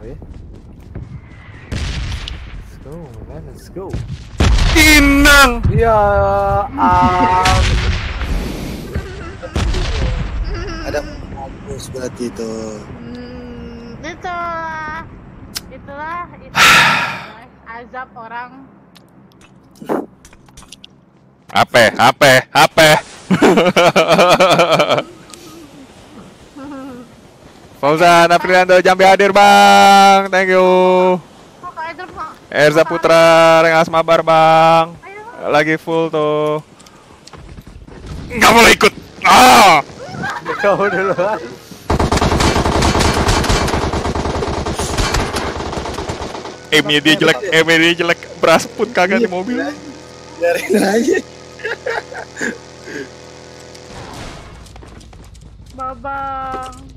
ya. Let's go, man. Let's go. Inang. Ya, Ada mampus berarti itu. Itulah azab orang. HP. Fauzan Apriliando Jambi hadir bang, thank you. Kok airdrop kok? Erza Putra Rengas Mabar bang, lagi full tuh. Nggak boleh ikut. kau duluan. Dia jelek, beras pun kagak di mobil. Biarin aja. Babang.